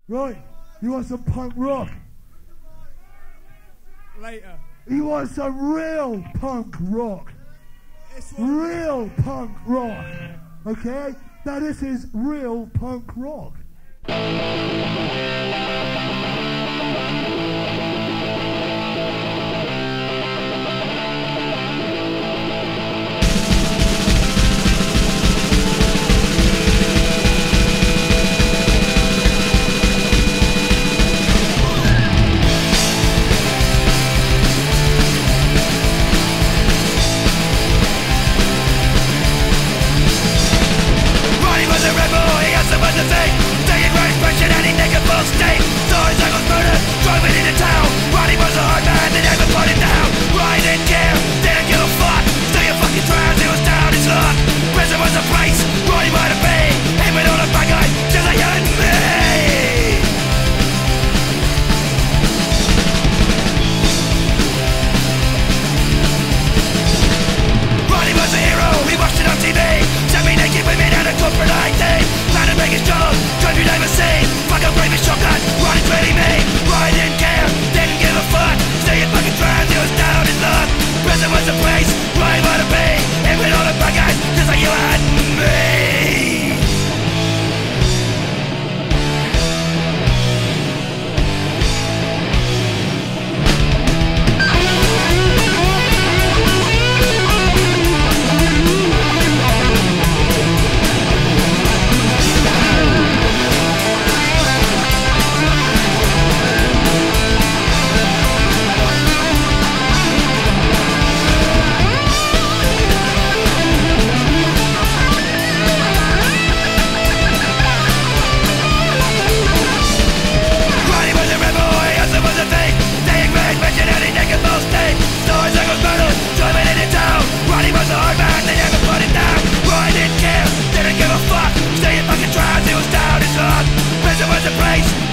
Right, you want some punk rock? Later. You want some real punk rock? Real punk rock, okay? Now this is real punk rock. Was a place